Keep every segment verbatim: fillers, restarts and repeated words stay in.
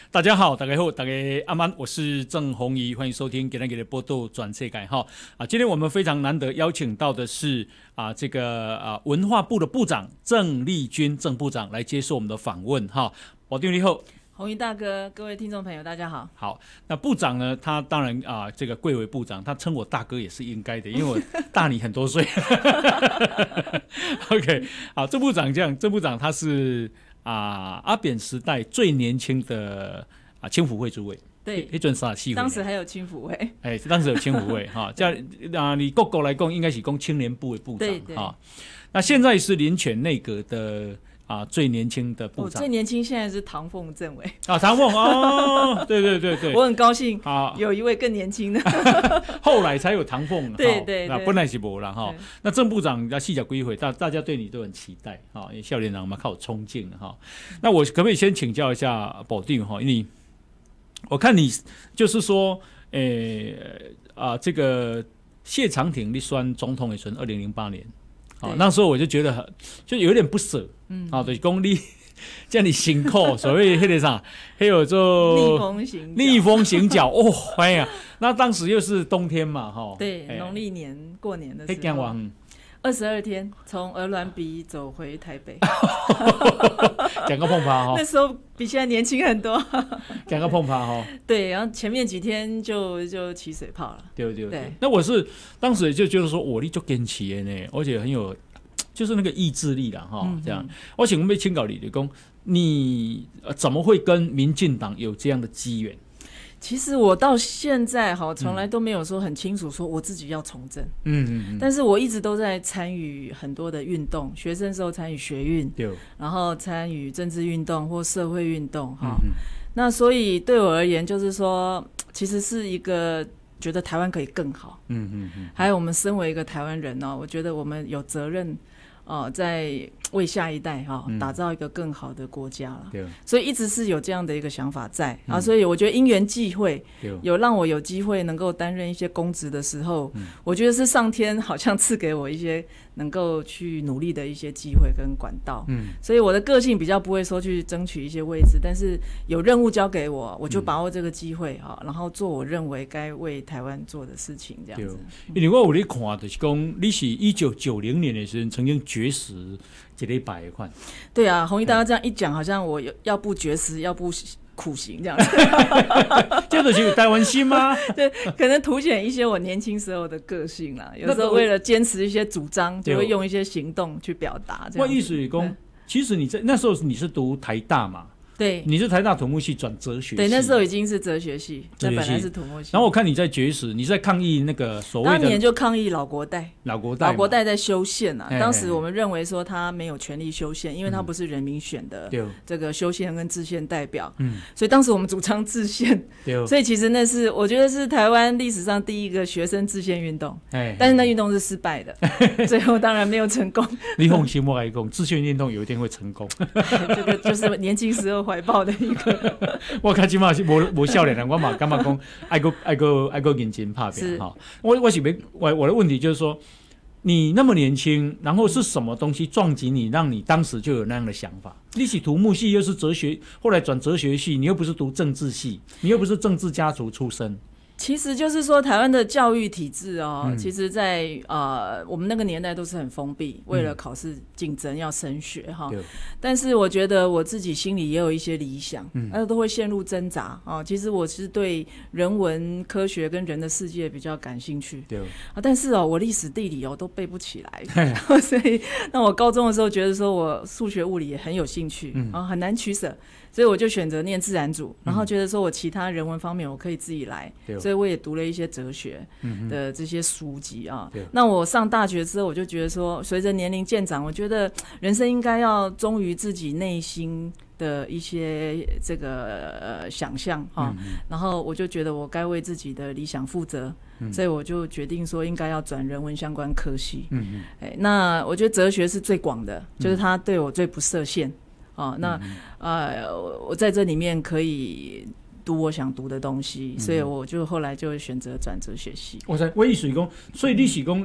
大家好，大家好，大家阿曼，我是郑弘仪，欢迎收听今天的报道转世界哈啊！今天我们非常难得邀请到的是啊这个啊文化部的部长郑丽君郑部长来接受我们的访问哈。保定你好， 弘仪大哥，各位听众朋友，大家好。 好，那部长呢，他当然啊这个贵为部长，他称我大哥也是应该的，因为我大你很多岁。OK， 好，郑部长这样，郑部长他是。啊，阿扁时代最年轻的啊青辅会主委， 对， 那阵啥戏？ 当时还有青辅会， 哎、欸，当时有青辅会哈，这样啊，你各国来讲，应该是讲青年部的部长哈。那现在是林权内阁的啊最年轻的部长， 哦、最年轻现在是唐凤政委啊，唐凤哦，对对对对， 我很高兴啊， 有一位更年轻的， 后来才有唐凤， 对对对， 本来是没啦哈。那郑部长要细讲归回，大大家对你都很期待哈，因为少年郎嘛靠冲劲哈。那我可不可以先请教一下保定哈？因为我看你就是说，诶、欸、啊，这个谢长廷你选总统的时候，二零零八年。哦，那时候我就觉得很，就有点不舍，嗯，好、哦，就是讲你这样你辛苦，所谓那个啥，还有就逆风行逆风行脚，哦，哎呀，那当时又是冬天嘛，哈、哦， 对，农历、哎、年过年的时候，二十二天从鹅銮鼻走回台北， 讲个碰趴哈， 那时候比现在年轻很多， 讲个碰趴哈， 对，然后前面几天就就起水泡了， 对对对。那我是当时就觉得说，我力就坚持的呢，而且很有，就是那个意志力啦哈，这样。我请问被请教李立功，你怎么会跟民进党有这样的机缘？ 其实我到现在哈，从来都没有说很清楚说我自己要从政，嗯嗯嗯，但是我一直都在参与很多的运动，学生时候参与学运，对，然后参与政治运动或社会运动哈、嗯。那所以对我而言，就是说，其实是一个觉得台湾可以更好，嗯嗯嗯，还有我们身为一个台湾人呢，我觉得我们有责任。哦，在为下一代哈、哦嗯、打造一个更好的国家了，所以一直是有这样的一个想法在、嗯、啊，所以我觉得因缘际会有让我有机会能够担任一些公职的时候、嗯，我觉得是上天好像赐给我一些能够去努力的一些机会跟管道，嗯，所以我的个性比较不会说去争取一些位置，但是有任务交给我，我就把握这个机会哈、嗯，然后做我认为该为台湾做的事情，这样子。 因为我有在看，就是讲你是一九九零年的时候曾经绝食一礼拜的款。 对啊，弘仪大哥这样一讲，好像我要不绝食，要不苦行这样子。 这就是有台湾心吗？ 对，可能凸显一些我年轻时候的个性啦。有时候为了坚持一些主张，就会用一些行动去表达。 我意思是说，其实你在那时候你是读台大嘛？ 对， 你是台大土木系转哲学系， 对，那时候已经是哲学系，那本来是土木系。 然后我看你在绝食，你在抗议那个所谓的， 当年就抗议老国代， 老国代， 老国代在修宪啊。当时我们认为说他没有权利修宪，因为他不是人民选的这个修宪跟制宪代表，嗯，所以当时我们主张制宪，所以其实那是我觉得是台湾历史上第一个学生制宪运动，但是那运动是失败的，最后当然没有成功。 你放心，我来讲，制宪运动有一天会成功， 这个就是年轻时候怀抱的一个。 我看起码是无无少年人，我嘛干嘛讲爱个爱个爱个认真拍拼哈。我我是没我我的问题就是说，你那么年轻，然后是什么东西撞击你，让你当时就有那样的想法？你是土木系，又是哲学，后来转哲学系，你又不是读政治系，你又不是政治家族出身。 其实就是说，台湾的教育体制哦，嗯、其实在呃我们那个年代都是很封闭，为了考试竞争要升学哈、嗯。但是我觉得我自己心里也有一些理想，嗯，那都会陷入挣扎啊。其实我是对人文科学跟人的世界比较感兴趣，对啊。但是哦，我历史地理哦都背不起来，所以那我高中的时候觉得说我数学物理也很有兴趣，嗯，啊很难取舍。所以我就选择念自然组，然后觉得说我其他人文方面我可以自己来，嗯、所以我也读了一些哲学的这些书籍啊。嗯、那我上大学之后，我就觉得说，随着年龄渐长，我觉得人生应该要忠于自己内心的一些这个呃想象哈、嗯，然后我就觉得我该为自己的理想负责，嗯、所以我就决定说应该要转人文相关科系。嗯嗯，哎，那我觉得哲学是最广的，就是它对我最不设限。哦，那、嗯、呃，我在这里面可以读我想读的东西，嗯、所以我就后来就选择转哲学系。 我在我意思是说，所以你是说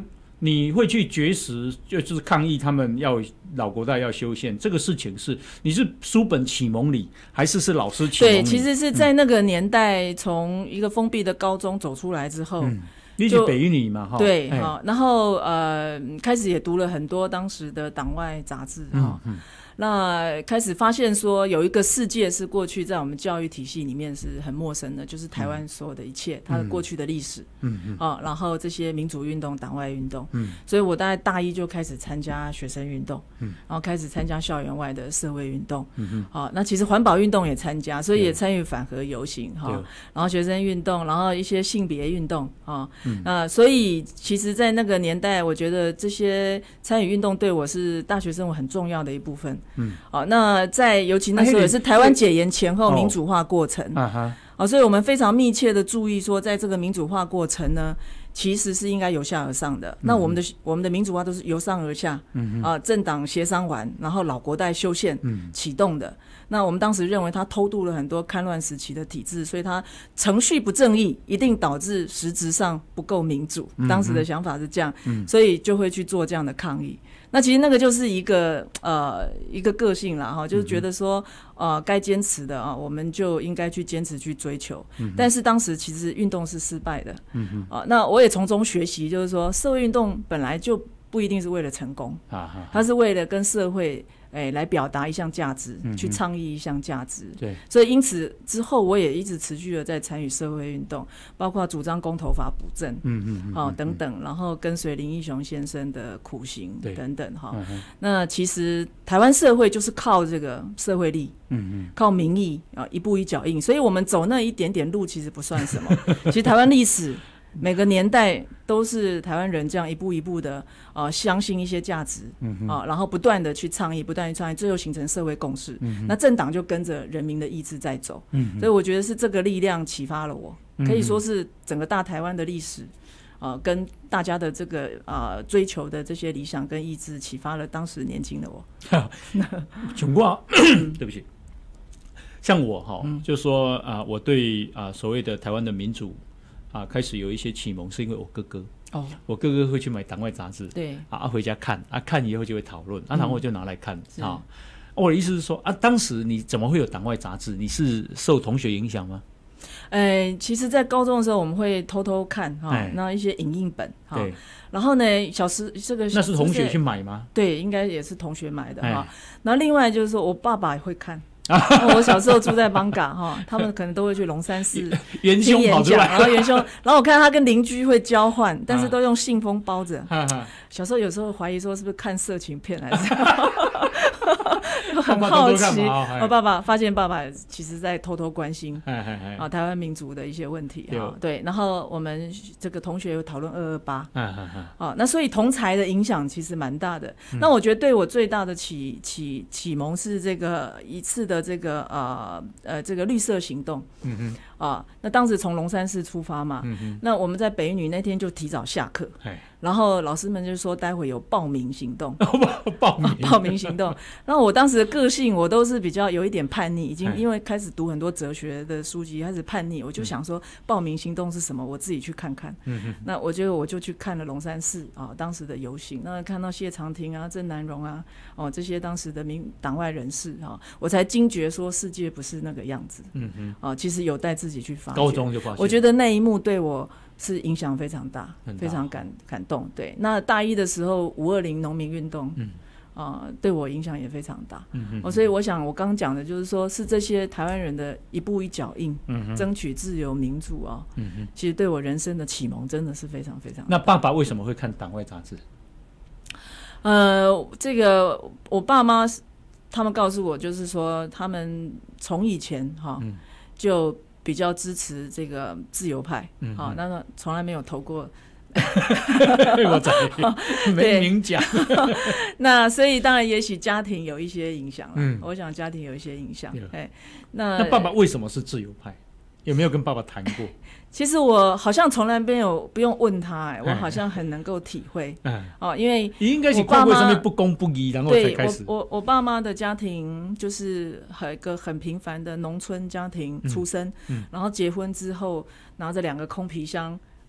你会去绝食，就是抗议他们要老国代要修宪这个事情是，你是书本启蒙你，还是是老师启蒙你？ 对，其实是在那个年代，从一个封闭的高中走出来之后。嗯你是北一女嘛？哈， 对，哈、欸，然后呃，开始也读了很多当时的党外杂志，哈、嗯嗯，那开始发现说有一个世界是过去在我们教育体系里面是很陌生的，就是台湾所有的一切，嗯、它的过去的历史，嗯嗯，啊，然后这些民主运动、党外运动，嗯，所以我大概大一就开始参加学生运动，嗯，然后开始参加校园外的社会运动，嗯嗯，啊，那其实环保运动也参加，所以也参与反核游行，哈，然后学生运动，然后一些性别运动，啊。嗯、呃，所以其实，在那个年代，我觉得这些参与运动对我是大学生活很重要的一部分。嗯，哦，那在尤其那时候也是台湾解严前后民主化过程，啊哈，哦，所以我们非常密切的注意说，在这个民主化过程呢，其实是应该由下而上的。嗯、那我们的我们的民主化都是由上而下，嗯啊，政党协商完，然后老国代修宪启动的。嗯，那我们当时认为他偷渡了很多戡乱时期的体制，所以他程序不正义，一定导致实质上不够民主。嗯、当时的想法是这样，嗯、所以就会去做这样的抗议。那其实那个就是一个呃一个个性啦哈，就是觉得说呃该坚持的啊，我们就应该去坚持去追求。嗯、但是当时其实运动是失败的，嗯、啊，那我也从中学习，就是说社会运动本来就不一定是为了成功，啊、它是为了跟社会。哎，来表达一项价值，嗯、去倡议一项价值。对，所以因此之后，我也一直持续的在参与社会运动，包括主张公投法补正，嗯嗯嗯，好、哦、等等，然后跟随林义雄先生的苦行等等哈、嗯。那其实台湾社会就是靠这个社会力，嗯嗯，靠民意啊一步一脚印，所以我们走那一点点路其实不算什么。其实台湾历史。每个年代都是台湾人这样一步一步的呃相信一些价值，嗯啊、呃，然后不断的去倡议，不断的倡议，最后形成社会共识。嗯、那政党就跟着人民的意志在走，嗯，所以我觉得是这个力量启发了我，可以说是整个大台湾的历史，呃，跟大家的这个呃追求的这些理想跟意志，启发了当时年轻的我。 请过，对不起，像我哈，嗯、就说啊、呃，我对啊、呃、所谓的台湾的民主。啊，开始有一些启蒙，是因为我哥哥。哦，我哥哥会去买党外杂志，对，啊，回家看，啊，看以后就会讨论，啊，然后我就拿来看，嗯、啊。我的意思是说，啊，当时你怎么会有党外杂志？你是受同学影响吗？ 呃，其实，在高中的时候，我们会偷偷看哈，那一些影印本哈。对。然后呢，小时这个那是同学去买吗？ 对，应该也是同学买的哈。然后另外就是说我爸爸也会看。我小时候住在艋舺哈，他们可能都会去龙山寺元凶跑出来， 然后元凶，然后我看他跟邻居会交换，但是都用信封包着。小时候有时候怀疑说是不是看色情片还是很好奇。我爸爸发现爸爸其实在偷偷关心啊台湾民族的一些问题哈。对，然后我们这个同学有讨论二二八，啊，那所以同才的影响其实蛮大的。那我觉得对我最大的启启启蒙是这个一次的。的这个呃呃这个绿色行动，嗯哼啊，那当时从龙山寺出发嘛，嗯哼，那我们在北一女那天就提早下课，然后老师们就说待会有报名行动， 报名、啊、 报名行动。然后我当时的个性我都是比较有一点叛逆，已经因为开始读很多哲学的书籍，开始叛逆，我就想说报名行动是什么，我自己去看看。嗯哼，那我就我就去看了龙山寺啊当时的游行，那看到谢长廷啊、郑南榕啊，哦这些当时的民党外人士啊，我才惊觉说世界不是那个样子。嗯哼，啊其实有待自己去发掘。 高中就发现， 我觉得那一幕对我是影响非常大，非常感感动。对，那大一的时候五二零农民运动，嗯，啊、呃，对我影响也非常大。嗯嗯、哦，所以我想我刚刚讲的就是说，是这些台湾人的一步一脚印，嗯，争取自由民主啊、哦，嗯哼，其实对我人生的启蒙真的是非常非常大。 那爸爸为什么会看党外杂志？ 呃，这个我爸妈他们告诉我，就是说他们从以前哈、哦嗯、就比较支持这个自由派，嗯，好、哦，那个从来没有投过。 我在没明讲。 那所以当然也许家庭有一些影响了、嗯、我想家庭有一些影响。 那那爸爸为什么是自由派？有没有跟爸爸谈过？ 其实我好像从来没有不用问他、欸、我好像很能够体会、嗯哦、因为应该是看为什么不公不义，然后才开始。 对，我我我爸妈的家庭就是一个很平凡的农村家庭出身、嗯嗯、然后结婚之后拿着两个空皮箱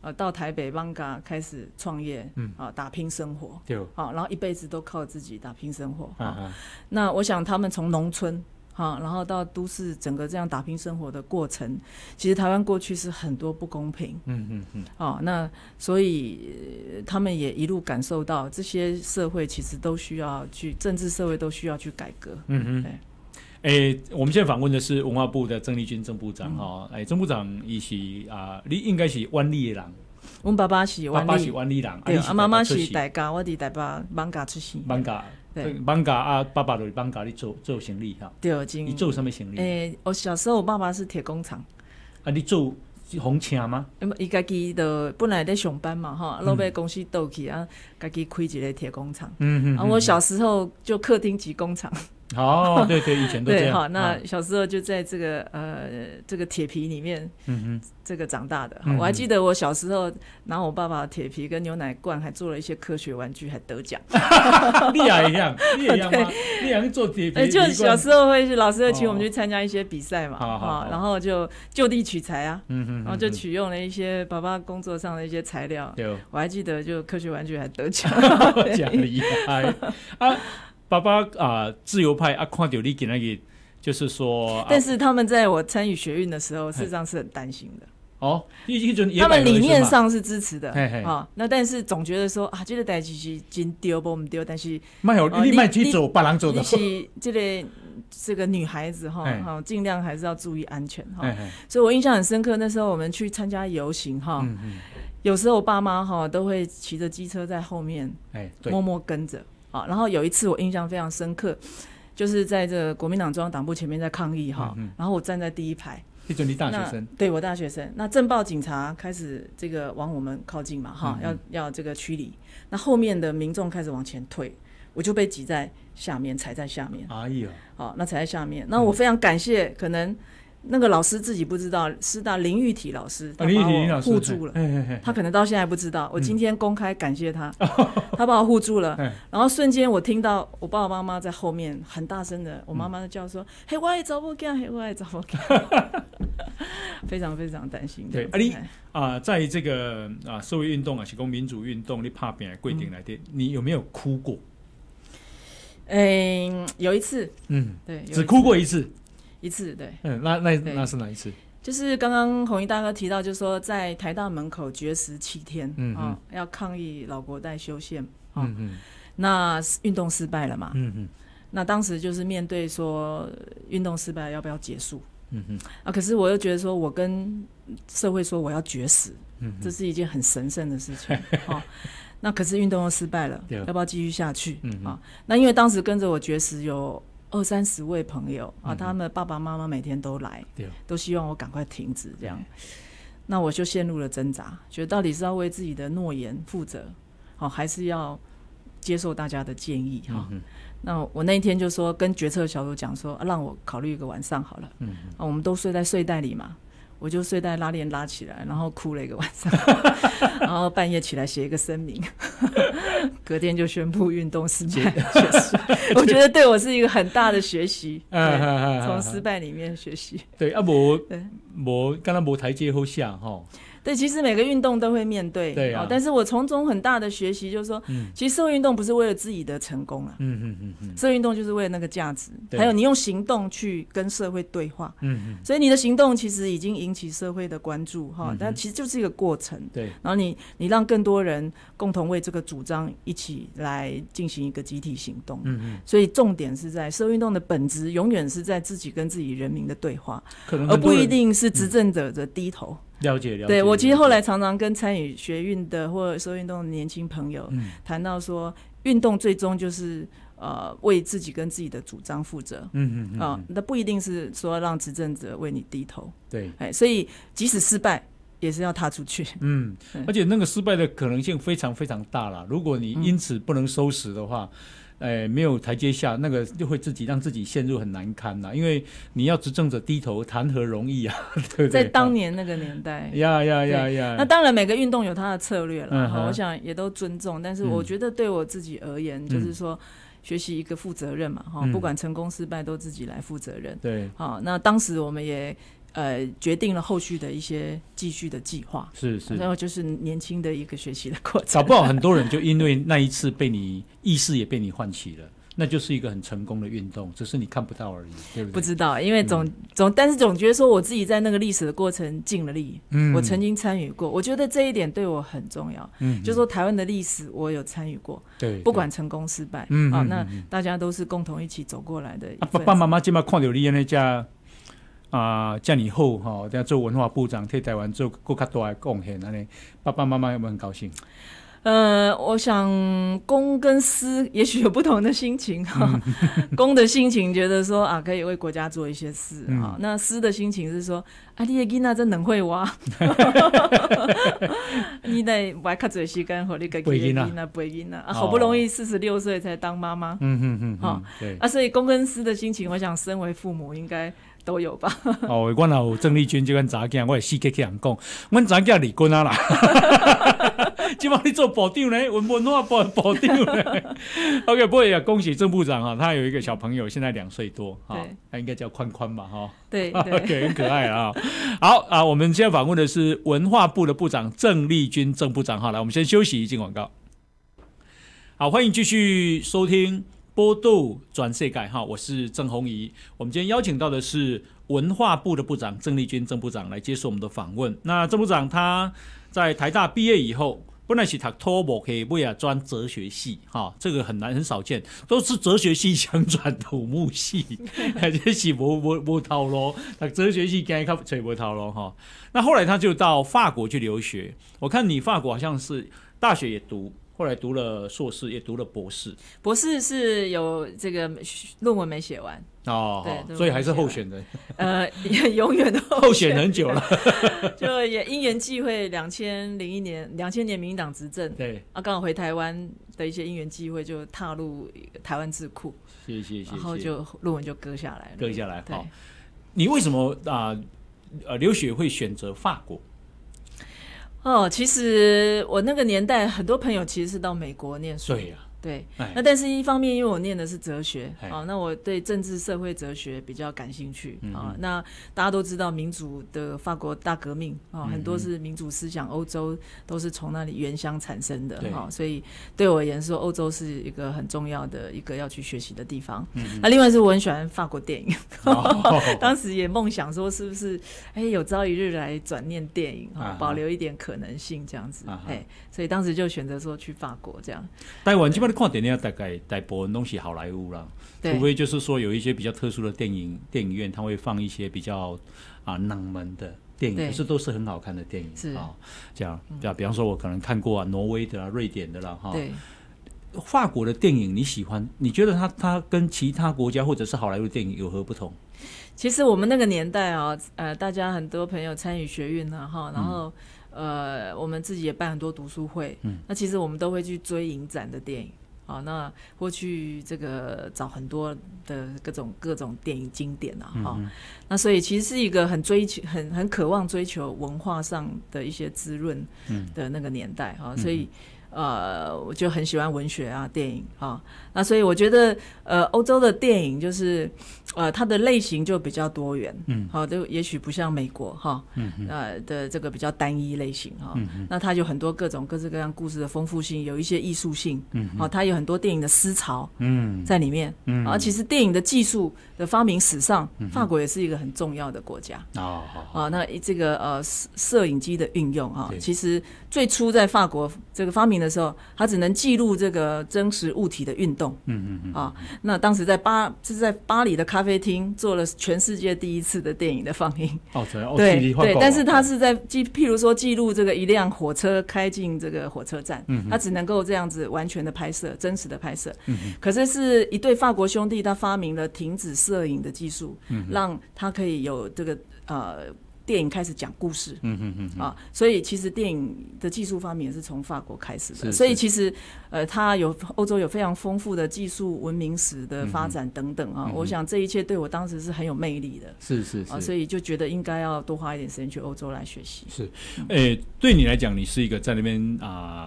呃，到台北艋舺开始创业，嗯，啊，打拼生活， 对， 好，然后一辈子都靠自己打拼生活， 啊啊， 那我想他们从农村。好，然后到都市整个这样打拼生活的过程，其实台湾过去是很多不公平，嗯嗯嗯，哦，那所以、呃、他们也一路感受到这些社会其实都需要去政治社会都需要去改革，嗯嗯，对。 诶，我们现在访问的是文化部的郑丽君郑部长哈，哎、嗯，郑部长伊是啊，你应该是湾里的人。 我爸爸是湾里， 爸爸是湾里人， 对，啊，妈妈是大家，我伫台北艋舺出生。 艋舺，对，艋舺啊，爸爸就是艋舺，你做做生意哈。 对，真。 你做什么生意？ 诶、欸，我小时候我爸爸是铁工厂。 啊，你做红车吗？ 伊家己的本来在上班嘛，哈，落尾公司倒去啊，家己开一个铁工厂。嗯嗯。啊，我小时候就客厅级工厂。 哦，对对，以前都这样。 对，好，那小时候就在这个呃这个铁皮里面，嗯哼，这个长大的。嗯、我还记得我小时候拿我爸爸的铁皮跟牛奶罐，还做了一些科学玩具，还得奖。 你也一样，你也一样吗？你也是做铁皮？ 就小时候会老师会请我们去参加一些比赛嘛，啊、哦，然后就就地取材啊，嗯哼，然后就取用了一些爸爸工作上的一些材料。对，我还记得就科学玩具还得奖， 奖厉害啊！爸爸啊、呃，自由派啊，看到你给那个，就是说， 但是他们在我参与学运的时候，事实上是很担心的。 哦， 他们理念上是支持的，啊、哦，那但是总觉得说啊，这个代志是真丢不唔丢，但是卖有、哦、你卖去走，别人走的， 你是这个这个女孩子哈，哈，尽量还是要注意安全哈。所以我印象很深刻，那时候我们去参加游行哈，嗯嗯有时候我爸妈哈都会骑着机车在后面，默默跟着。然后有一次我印象非常深刻，就是在这个国民党中央党部前面在抗议哈、嗯，然后我站在第一排。 那你大学生？ 对，我大学生。那政报警察开始这个往我们靠近嘛哈、嗯，要要这个驱离。那后面的民众开始往前退，我就被挤在下面，踩在下面。哎呀，好，那踩在下面。那我非常感谢，可能。那个老师自己不知道，师大林玉体老师他把我护住了、啊嘿嘿嘿，他可能到现在不知道。我今天公开感谢他，嗯、他把我护住了。然后瞬間我聽到我爸爸媽媽在後面很大聲的，我媽媽就叫說：“嘿、嗯，我的查某囝，嘿，我的查某囝。”非常非常擔心。 對，啊你啊，在這個啊社會運動啊，是講民主運動，你拍拼的過程來的、嗯，你有沒有哭過？ 嗯，有一次，嗯，對， 只哭過一次。 一次对， 嗯，那那那是哪一次？ 就是刚刚弘毅大哥提到，就是说在台大门口绝食七天，嗯、哦，要抗议老国代修宪，哦、嗯嗯，那运动失败了嘛，嗯嗯，那当时就是面对说运动失败要不要结束，嗯嗯，啊，可是我又觉得说我跟社会说我要绝食，嗯，这是一件很神圣的事情，哦。那可是运动又失败了，要不要继续下去？嗯啊、哦，那因为当时跟着我绝食有二三十位朋友啊，他们爸爸妈妈每天都来，都希望我赶快停止这样。那我就陷入了挣扎，觉得到底是要为自己的诺言负责，好、哦，还是要接受大家的建议哈、嗯？那我那一天就说跟决策小组讲说、啊，让我考虑一个晚上好了。嗯，啊，我们都睡在睡袋里嘛。我就睡袋拉链拉起来，然后哭了一个晚上，然后半夜起来写一个声明，隔天就宣布运动失败。我觉得对我是一个很大的学习，从失败里面学习。 对啊，无无，刚刚无台阶好下哈。 对，其实每个运动都会面对，对啊、哦。但是我从中很大的学习就是说，嗯、其实社会运动不是为了自己的成功啊，嗯嗯嗯嗯，社会运动就是为了那个价值，还有你用行动去跟社会对话，嗯嗯，所以你的行动其实已经引起社会的关注哈、嗯，但其实就是一个过程，对。然后你你让更多人共同为这个主张一起来进行一个集体行动，嗯嗯，所以重点是在社会运动的本质永远是在自己跟自己人民的对话，可能而不一定是执政者的低头。嗯了解了解， 对，我其实后来常常跟参与学运的或者社会运动的年轻朋友、嗯、谈到说，运动最终就是呃为自己跟自己的主张负责，嗯嗯嗯，啊、呃，那不一定是说让执政者为你低头，对，哎，所以即使失败也是要踏出去， 嗯，而且那个失败的可能性非常非常大啦，如果你因此不能收拾的话。嗯哎，没有台阶下，那个就会自己让自己陷入很难堪啦。因为你要执政者低头，谈何容易啊，对不对？ 在当年那个年代， 呀呀呀呀！ 那当然，每个运动有它的策略了、嗯，我想也都尊重。但是我觉得对我自己而言，嗯、就是说学习一个负责任嘛，哈、嗯，不管成功失败都自己来负责任。对，好，那当时我们也。 呃决定了后续的一些继续的计划。 是是， 然后就是年轻的一个学习的过程。 搞不好很多人就因为那一次被你意识也被你唤起了。那就是一个很成功的运动，只是你看不到而已，对不对？ 不知道，因为总、嗯、总，但是总觉得说我自己在那个历史的过程尽了力，嗯，我曾经参与过，我觉得这一点对我很重要，嗯，就是说台湾的历史我有参与过，对，不管成功失败，嗯，啊，那大家都是共同一起走过来的。 啊，爸爸妈妈今麦看到你那家啊，叫你后哈，这样做文化部长，替台湾做更加大的贡献，那你爸爸妈妈有没有很高兴？ 呃，我想公跟私也许有不同的心情哈。公的心情觉得说啊，可以为国家做一些事哈、嗯。那私的心情是说，啊，你的囡仔真能会挖，你得花较多时间和你个囡仔陪囡仔啊，好不容易四十六岁才当妈妈，嗯嗯嗯，哈，对啊，所以公跟私的心情，我想身为父母应该都有吧。 哦，我有郑丽君这款查囝，我会死给去人讲，阮查囝离婚啊啦。今晚你做部长呢，文文化部部长呢。OK， 不过也恭喜郑部长啊，他有一个小朋友，现在两岁多啊，他应该叫宽宽吧哈。 对对 ，OK， 很可爱啊。好啊，我们现在访问的是文化部的部长郑丽君郑部长哈。来，我们先休息，进广告。好，欢迎继续收听波豆转世界哈，我是郑弘仪。我们今天邀请到的是文化部的部长郑丽君郑部长来接受我们的访问。那郑部长他在台大毕业以后，本来是读土木系，尾啊转哲学系，哈，这个很难很少见，都是哲学系想转土木系，这是无无无头路，读哲学系竟然较找无头路哈。那后来他就到法国去留学，我看你法国好像是大学也读。后来读了硕士，也读了博士。 博士是有这个论文没写完哦，对，所以还是候选人。 呃，永远都候选很久了。 就也因缘际会，两千零一年，两千年民进党执政，对啊，刚好回台湾的一些因缘际会，就踏入台湾智库。 谢谢谢谢。 然后就论文就搁下来了， 搁下来。好，你为什么啊呃留学会选择法国？ 哦，其实我那个年代很多朋友其实是到美国念书， 对呀、啊， 对。那但是一方面，因为我念的是哲学，哦，那我对政治社会哲学比较感兴趣啊、嗯。那大家都知道民主的法国大革命啊、哦，很多是民主思想，欧洲都是从那里原乡产生的哈、哦。所以对我而言说，欧洲是一个很重要的一个要去学习的地方。嗯、那另外是我很喜欢法国电影，哦、当时也梦想说是不是哎有朝一日来转念电影哈、哦，保留一点可能性这样子。哎，所以当时就选择说去法国这样。 台湾基本上看电影大概大部分都是好莱坞啦，除非就是说有一些比较特殊的电影电影院，它会放一些比较啊冷门的电影，可是都是很好看的电影是啊。这样，比、嗯、比方说，我可能看过啊，挪威的啦、瑞典的啦，哈。对。法国的电影你喜欢？你觉得它它跟其他国家或者是好莱坞电影有何不同？ 其实我们那个年代啊，呃，大家很多朋友参与学运啊，哈，然后。嗯呃，我们自己也办很多读书会，嗯，那其实我们都会去追影展的电影，好，那或去这个找很多的各种各种电影经典啊，哈、嗯，那所以其实是一个很追求、很很渴望追求文化上的一些滋润的那个年代哈、嗯，所以。呃，我就很喜欢文学啊，电影啊，那所以我觉得，呃，欧洲的电影就是，呃，它的类型就比较多元，嗯，好，就也许不像美国哈，嗯，呃的这个比较单一类型哈，嗯，那它有很多各种各式各样故事的丰富性，有一些艺术性，嗯，好，它有很多电影的思潮，嗯，在里面，嗯，啊，其实电影的技术的发明史上，嗯、法国也是一个很重要的国家，哦，啊，那这个呃摄影机的运用啊，其实最初在法国这个发明的。的时候，它只能记录这个真实物体的运动。嗯嗯嗯。啊，那当时在巴是在巴黎的咖啡厅做了全世界第一次的电影的放映。哦，对对，但是它是在记，譬如说记录这个一辆火车开进这个火车站，嗯，它只能够这样子完全的拍摄，真实的拍摄。嗯。可是是一对法国兄弟，他发明了停止摄影的技术，嗯，让他可以有这个呃。电影开始讲故事，嗯嗯嗯啊，所以其实电影的技术发明也是从法国开始的，所以其实呃，它有欧洲有非常丰富的技术文明史的发展等等啊，嗯、我想这一切对我当时是很有魅力的， 是是是， 啊，所以就觉得应该要多花一点时间去欧洲来学习。 是，诶、欸，对你来讲，你是一个在那边啊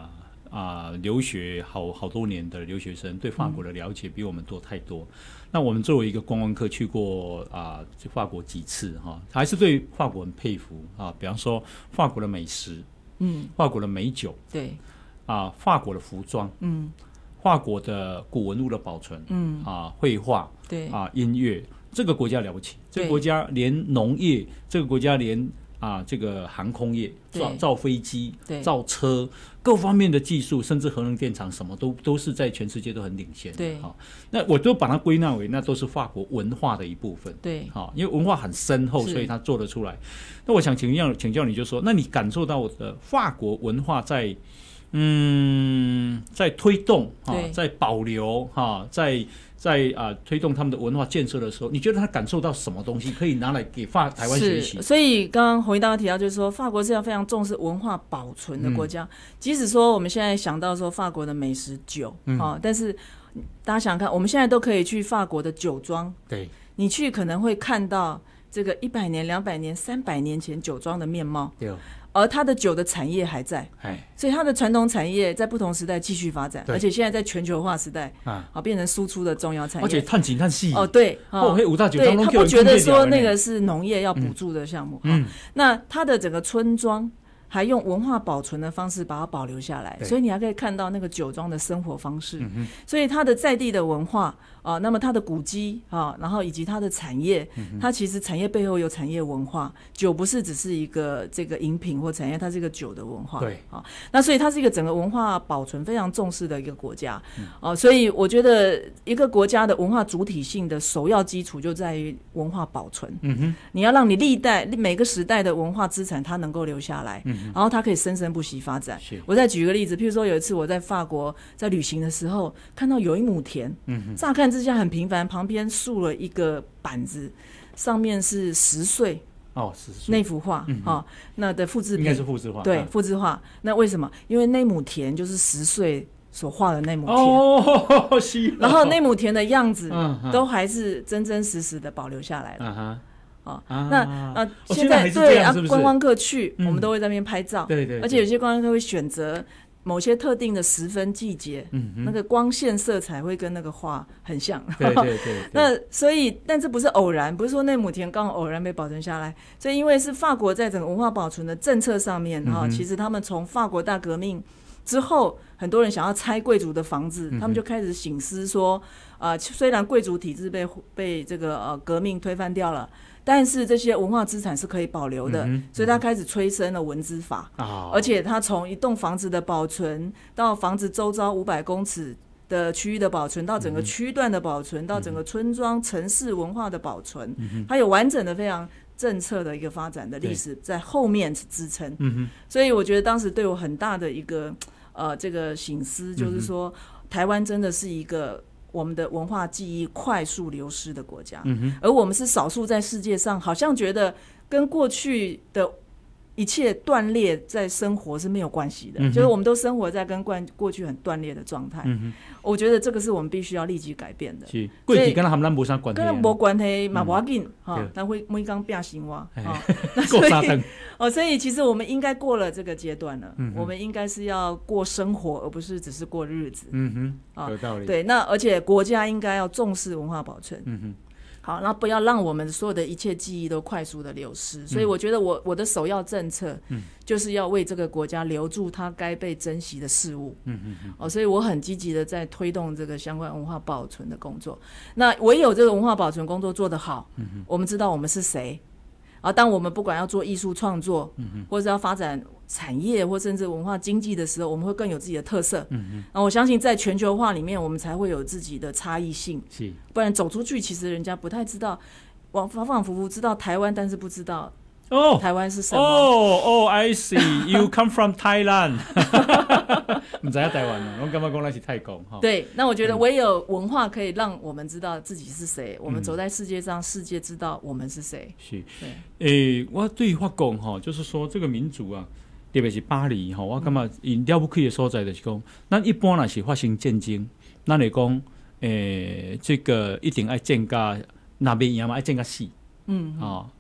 啊、呃、留学好好多年的留学生，对法国的了解比我们多太多。嗯、那我们作为一个观光客去过啊、呃，去法国几次哈，还是对法国很佩服啊。比方说法国的美食，嗯，法国的美酒， 对， 啊，法国的服装，嗯，法国的古文物的保存，嗯，啊，绘画， 对， 啊，音乐，这个国家了不起，这个国家连农业，这个国家连啊，这个航空业，造造飞机，造车，各方面的技术，甚至核能电厂，什么都都是在全世界都很领先。 对， 好、哦，那我都把它归纳为那都是法国文化的一部分。 对， 好、哦，因为文化很深厚，所以它做得出来。那我想请教请教你，就说，那你感受到的法国文化在嗯在推动哈、哦，在保留哈、哦，在。在啊、呃、推动他们的文化建设的时候，你觉得他感受到什么东西可以拿来给法台湾学习？ 所以刚刚洪一大提到，就是说法国是要非常重视文化保存的国家。嗯、即使说我们现在想到说法国的美食酒，嗯哦、但是大家想想看，我们现在都可以去法国的酒庄， 对， 你去可能会看到这个一百年、两百年、三百年前酒庄的面貌。对。而它的酒的产业还在，所以它的传统产业在不同时代继续发展，而且现在在全球化时代，啊，变成输出的重要产业， 而且探井探细哦，对， 哦，五大酒庄对，他不觉得说那个是农业要补助的项目，嗯，那它的整个村庄还用文化保存的方式把它保留下来，所以你还可以看到那个酒庄的生活方式，嗯、所以它的在地的文化啊、呃，那么它的古迹啊，然后以及它的产业，嗯、它其实产业背后有产业文化，酒不是只是一个这个饮品或产业，它是一个酒的文化，对啊，那所以它是一个整个文化保存非常重视的一个国家，嗯、啊，所以我觉得一个国家的文化主体性的首要基础就在于文化保存，嗯哼，你要让你历代每个时代的文化资产它能够留下来，嗯。然后它可以生生不息发展。我再举个例子，譬如说有一次我在法国在旅行的时候，看到有一亩田，嗯、乍看之下很平凡，旁边竖了一个板子，上面是十岁哦，十岁那幅画、嗯哦、那的复制品， 应该是复制画， 对，复制画。那为什么？因为那亩田就是十岁所画的那亩田，哦，然后那亩田的样子都还是真真实实的保留下来了。嗯哼哦、那啊，现在对啊，观光客去，嗯、我们都会在那边拍照。对 对, 对，而且有些观光客会选择某些特定的时分季节，嗯，那个光线色彩会跟那个画很像。对对 对, 对。那所以，但这不是偶然，不是说那亩田刚好偶然被保存下来。所以，因为是法国在整个文化保存的政策上面哈、嗯，其实他们从法国大革命之后，很多人想要拆贵族的房子，嗯、他们就开始省思说，呃，虽然贵族体制被被这个呃革命推翻掉了。但是这些文化资产是可以保留的，嗯、所以他开始催生了文资法，哦、而且他从一栋房子的保存到房子周遭五百公尺的区域的保存，到整个区段的保存，嗯、到整个村庄城市文化的保存，嗯、它有完整的非常政策的一个发展的历史在后面支撑。嗯、所以我觉得当时对我很大的一个呃这个省思，就是说、嗯、台湾真的是一个。我们的文化记忆快速流失的国家，嗯、而我们是少数在世界上好像觉得跟过去的一切断裂在生活是没有关系的，嗯、就是我们都生活在跟过去很断裂的状态。嗯、我觉得这个是我们必须要立即改变的。是， 过去跟他们没啥关系， 跟没关系嘛，不要紧哈，但会每刚变青蛙哈。那所以哦，所以其实我们应该过了这个阶段了，嗯、我们应该是要过生活，而不是只是过日子。嗯哼，有道理。对，那而且国家应该要重视文化保存。嗯哼。好，那不要让我们所有的一切记忆都快速的流失，所以我觉得我我的首要政策，嗯，就是要为这个国家留住它该被珍惜的事物，嗯嗯嗯，哦，所以我很积极的在推动这个相关文化保存的工作。那唯有这个文化保存工作做得好，嗯嗯，我们知道我们是谁，啊，当我们不管要做艺术创作，嗯嗯，或者要发展产业或甚至文化经济的时候，我们会更有自己的特色。嗯嗯，然后我相信在全球化里面，我们才会有自己的差异性。是，不然走出去，其实人家不太知道，仿仿仿佛佛知道台湾，但是不知道哦，台湾是什么？ 哦哦 ，I see, you come from Thailand 。不知道台湾呢，我感觉讲那是泰国哈。 对，那我觉得唯有文化可以让我们知道自己是谁，嗯、我们走在世界上，世界知道我们是谁。是， 对。诶、欸，我对法讲哈，就是说这个民族啊。特别是巴黎吼，我感觉因了不起的所在就是讲，咱一般若是发生战争，咱会讲，诶、欸，这个一定爱战甲，那边赢嘛爱战甲死，嗯，啊、哦，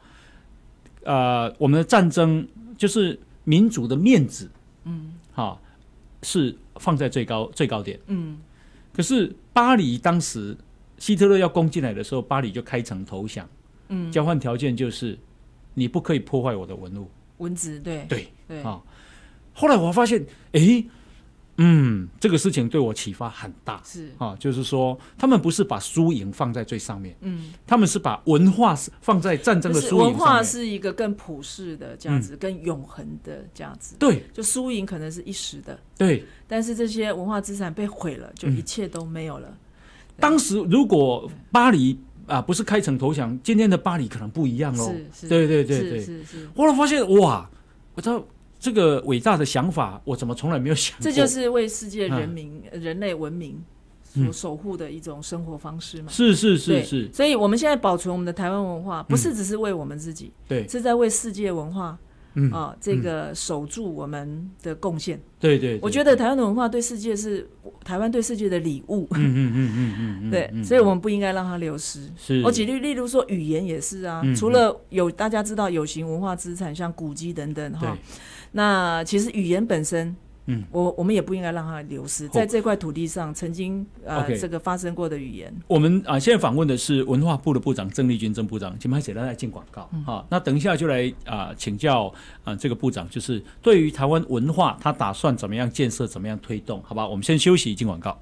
呃，我们的战争就是民族的面子，嗯，好、哦， 是放在最高最高点， 嗯， 可是巴黎当时希特勒要攻进来的时候，巴黎就开城投降，嗯，交换条件就是你不可以破坏我的文物， 文字，对对对啊。后来我发现，哎。嗯，这个事情对我启发很大， 是啊，就是说，他们不是把输赢放在最上面， 嗯， 他们是把文化放在战争的输赢上面。 文化是一个更普世的价值，嗯、更永恒的价值。 对， 就输赢可能是一时的， 对， 但是这些文化资产被毁了，就一切都没有了。嗯、 当时如果巴黎啊不是开城投降，今天的巴黎可能不一样喽。 是是， 对对对对， 是是是。 后来发现哇，我知道。这个伟大的想法，我怎么从来没有想过？ 这就是为世界人民、嗯、人类文明所守护的一种生活方式嘛。 嗯、是是是是。 所以我们现在保存我们的台湾文化，不是只是为我们自己， 对、 嗯，是在为世界文化， 嗯啊、呃，这个守住我们的贡献。 对 对, 对， 我觉得台湾的文化对世界是台湾对世界的礼物。 嗯嗯嗯嗯嗯， 对，所以我们不应该让它流失。 是， 我举例，例如说语言也是啊， 嗯、 除了有大家知道有形文化资产，像古迹等等哈。那其实语言本身，嗯，我我们也不应该让它流失，在这块土地上曾经呃、okay. 这个发生过的语言。 我们啊、呃、现在访问的是文化部的部长郑丽君郑部长，请拍写来进广告、嗯啊、那等一下就来啊、呃、请教啊、呃、这个部长，就是对于台湾文化，他打算怎么样建设，怎么样推动？好吧，我们先休息进广告。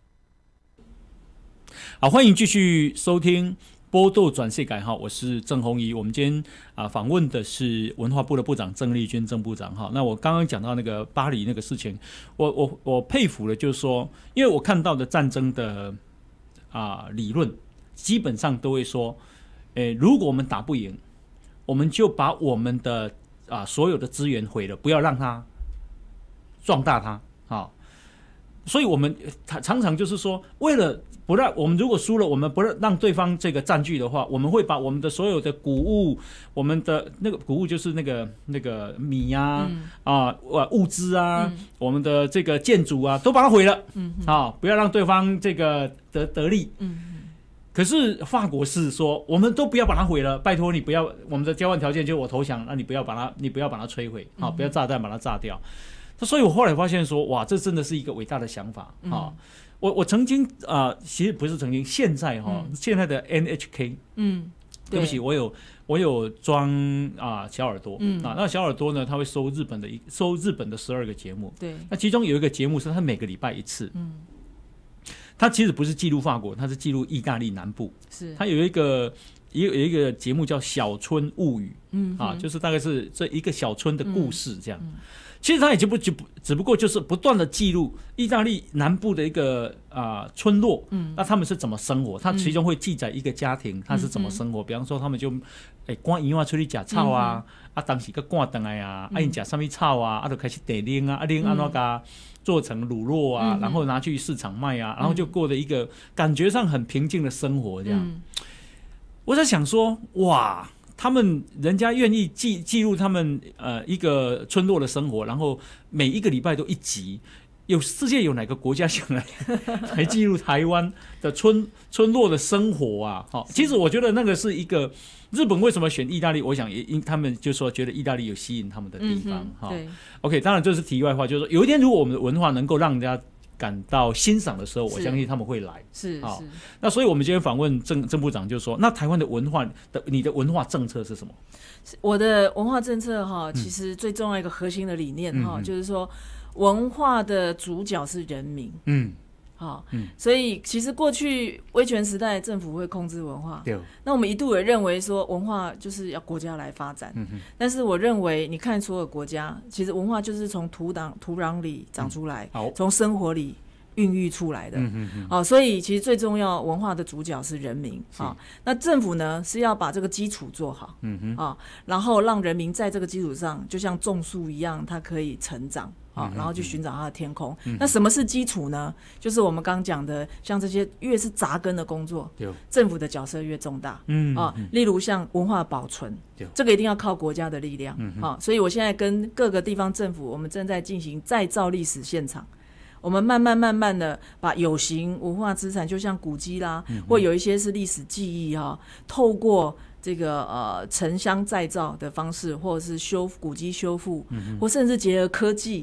好，欢迎继续收听。波豆转世界哈，我是郑弘仪。我们今天啊访问的是文化部的部长郑丽君郑部长哈。那我刚刚讲到那个巴黎那个事情，我我我佩服的就是说，因为我看到的战争的啊理论，基本上都会说，诶，如果我们打不赢，我们就把我们的啊所有的资源毁了，不要让它壮大它啊。所以我们常常就是说，为了不让我们如果输了，我们不让对方这个占据的话，我们会把我们的所有的谷物，我们的那个谷物就是那个那个米啊、嗯、啊物资啊、嗯，我们的这个建筑啊，都把它毁了，嗯啊，不要让对方这个得得利，嗯。可是法国是说，我们都不要把它毁了，拜托你不要，我们的交换条件就是我投降，那你不要把它，你不要把它摧毁，啊，不要炸弹把它炸掉。所以我后来发现说，哇，这真的是一个伟大的想法啊！嗯、我我曾经啊、呃，其实不是曾经，现在哈、嗯，现在的 N H K， 嗯，对不起，我有我有装啊、呃、小耳朵，嗯啊，那小耳朵呢，它会收日本的一收日本的十二个节目，对，那其中有一个节目是它每个礼拜一次，嗯，它其实不是记录法国，它是记录意大利南部，是它有一个有有一个节目叫《小村物语》，嗯啊，就是大概是这一个小村的故事这样。嗯嗯，其实它也就不就不只不过就是不断的记录意大利南部的一个啊、呃、村落，嗯，那他们是怎么生活？它其中会记载一个家庭他是怎么生活，嗯、比方说他们就诶赶盐啊出去吃草啊，嗯、啊当时个赶回来啊，啊因吃什么草啊，啊就开始地拎啊，啊拎安怎个做成乳酪啊、嗯，然后拿去市场卖啊，然后就过了一个感觉上很平静的生活这样。嗯、我在想说，哇！他们人家愿意记记录他们呃一个村落的生活，然后每一个礼拜都一集。有世界有哪个国家想来来记录台湾的村村落的生活啊？好、哦，其实我觉得那个是一个日本为什么选意大利？我想也因他们就说觉得意大利有吸引他们的地方哈、嗯哦。OK， 当然这是题外话，就是说有一天如果我们的文化能够让人家感到欣赏的时候，我相信他们会来。是，好、哦，那所以我们今天访问郑郑部长就说，那台湾的文化的你的文化政策是什么？ 我的文化政策哈，其实最重要一个核心的理念哈、嗯，就是说文化的主角是人民。嗯。好、嗯，所以其实过去威权时代政府会控制文化，对，那我们一度也认为说文化就是要国家来发展，嗯、但是我认为你看所有国家，其实文化就是从土壤土壤里长出来，嗯、从生活里孕育出来的，嗯嗯嗯哦，所以其实最重要文化的主角是人民啊、哦。那政府呢是要把这个基础做好，嗯哼啊、哦，然后让人民在这个基础上，就像种树一样，它可以成长。啊，然后去寻找它的天空、嗯。那什么是基础呢？就是我们刚讲的，像这些越是扎根的工作，政府的角色越重大。嗯啊，例如像文化保存，这个一定要靠国家的力量。嗯啊，所以我现在跟各个地方政府，我们正在进行再造历史现场。我们慢慢慢慢的把有形文化资产，就像古迹啦，嗯、或有一些是历史记忆哈、啊，透过这个呃城乡再造的方式，或者是修古迹修复、嗯，或甚至结合科技。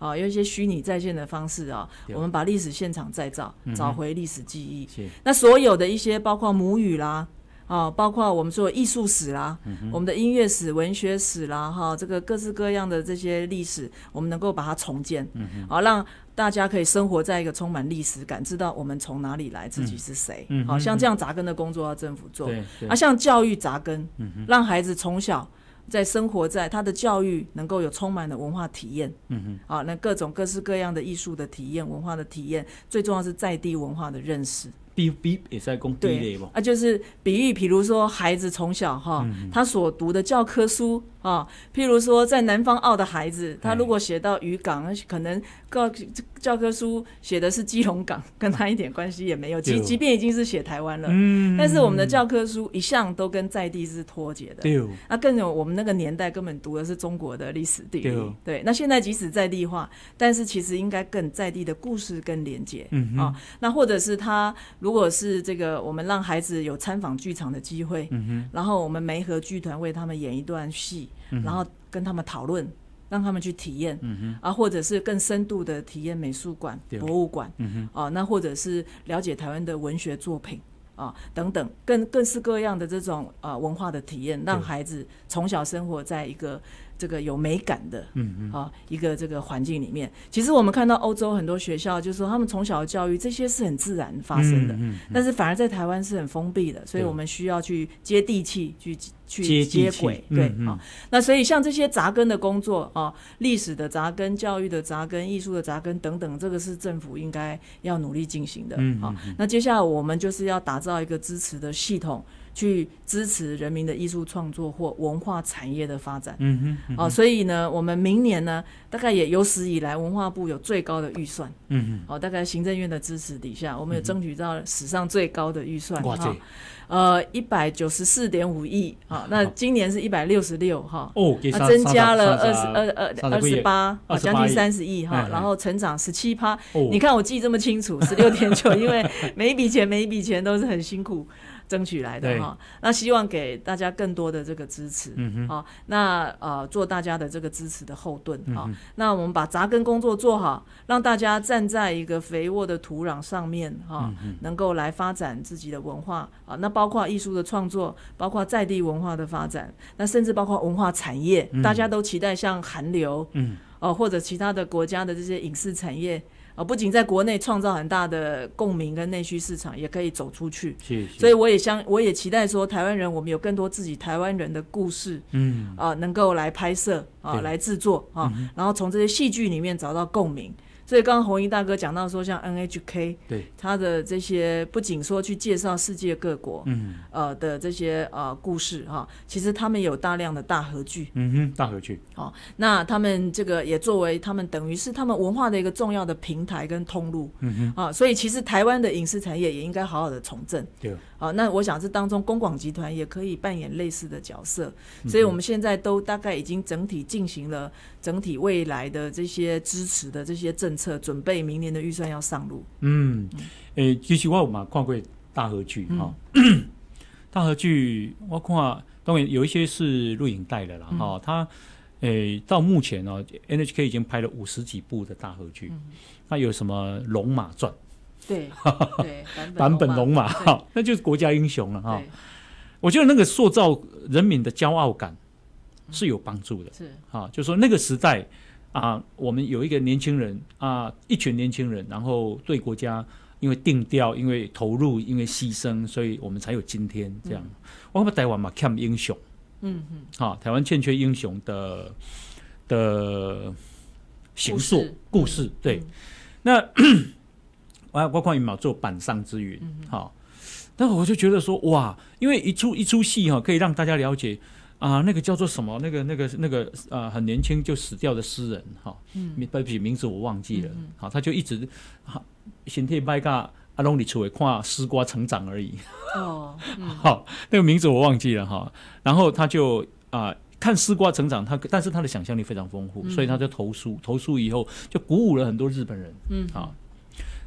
啊，用一些虚拟再现的方式啊，我们把历史现场再造，找回历史记忆。嗯、那所有的一些包括母语啦。啊，包括我们说艺术史啦、嗯，我们的音乐史、文学史啦，哈，这个各式各样的这些历史，我们能够把它重建，嗯，好，让大家可以生活在一个充满历史感，知道我们从哪里来，自己是谁。嗯，好像这样扎根的工作要政府做，啊，像教育扎根，嗯，让孩子从小在生活在他的教育能够有充满的文化体验，嗯啊，那各种各式各样的艺术的体验、文化的体验，最重要是在地文化的认识。 比比也在讲比例吗？ 啊，就是比喻，比如说孩子从小哈、嗯，他所读的教科书啊，譬如说在南方澳的孩子，他如果写到渔港，可能教教科书写的是基隆港，跟他一点关系也没有。即即便已经是写台湾了、嗯，但是我们的教科书一向都跟在地是脱节的。对，那更有我们那个年代根本读的是中国的历史地理。对，对，那现在即使在地化，但是其实应该更在地的故事跟连结、嗯、啊。那或者是他。如果是这个，我们让孩子有参访剧场的机会，嗯、然后我们媒合剧团为他们演一段戏、嗯，然后跟他们讨论，让他们去体验、嗯，啊，或者是更深度的体验美术馆、博物馆、嗯，啊，那或者是了解台湾的文学作品啊等等，更各式各样的这种啊文化的体验，让孩子从小生活在一个。这个有美感的，嗯嗯，啊，一个这个环境里面，其实我们看到欧洲很多学校，就是说他们从小的教育，这些是很自然发生的，嗯嗯嗯、但是反而在台湾是很封闭的，所以我们需要去接地气，去去接轨，对啊、嗯嗯。那所以像这些扎根的工作啊，历史的扎根、教育的扎根、艺术的扎根等等，这个是政府应该要努力进行的，嗯嗯嗯、啊。那接下来我们就是要打造一个支持的系统。去支持人民的艺术创作或文化产业的发展，嗯哼，嗯哼，哦，所以呢，我们明年呢，大概也有史以来文化部有最高的预算，嗯哼，哦，大概行政院的支持底下，我们有争取到史上最高的预算，哇、哦，呃，一百九十四点五亿，哈，那今年是一百六十六，哈，哦，那增加了二十二二二十八，啊，将近三十亿，哈，然后成长十七趴，你看我记这么清楚，十六点九，因为每一笔钱每一笔钱都是很辛苦。争取来的哈，那希望给大家更多的这个支持，嗯哼，那呃做大家的这个支持的后盾啊、嗯，那我们把扎根工作做好，让大家站在一个肥沃的土壤上面哈、嗯，能够来发展自己的文化啊，那包括艺术的创作，包括在地文化的发展，那甚至包括文化产业，嗯、大家都期待像韩流，嗯，哦或者其他的国家的这些影视产业。哦，不仅在国内创造很大的共鸣跟内需市场，也可以走出去。是是，所以我也相，我也期待说，台湾人我们有更多自己台湾人的故事，嗯，啊、呃，能够来拍摄啊，来制作啊、嗯，然后从这些戏剧里面找到共鸣。所以刚刚弘毅大哥讲到说，像 N H K， 对他的这些不仅说去介绍世界各国，嗯，呃的这些呃故事哈、啊，其实他们有大量的大合剧， 嗯哼，大合剧， 哦，那他们这个也作为他们等于是他们文化的一个重要的平台跟通路，嗯哼，啊，所以其实台湾的影视产业也应该好好的重振，对，啊，那我想这当中公广集团也可以扮演类似的角色，所以我们现在都大概已经整体进行了整体未来的这些支持的这些政策，准备明年的预算要上路。嗯， 诶、欸，其实我有嘛看过大合剧哈、 嗯哦， 大合剧我看当然有一些是录影带的啦哈、嗯，它诶、欸、到目前哦 ，N H K 已经拍了五十几部的大合剧，嗯、那有什么《龙马传》 对对版本龙马哈，那就是国家英雄了哈。我觉得那个塑造人民的骄傲感是有帮助的，是啊，就是说那个时代。啊，我们有一个年轻人啊，一群年轻人，然后对国家因为定调、因为投入、因为牺牲，所以我们才有今天这样。嗯、我们台湾嘛欠英雄，嗯嗯，好、啊，台湾欠缺英雄的的形塑故事，对。嗯、那我我看有没有做板上之云，好、嗯，但我就觉得说哇，因为一出一出戏哈、啊，可以让大家了解。啊，那个叫做什么？那个、那个、那个，呃，很年轻就死掉的诗人，哈，嗯，对不起，名字我忘记了，嗯嗯好，他就一直，身体歹甲阿龙里出来看丝瓜成长而已，哦，嗯、好，那个名字我忘记了哈，然后他就啊、呃、看丝瓜成长，他但是他的想象力非常丰富，嗯、所以他就投书，投书以后就鼓舞了很多日本人，嗯，好，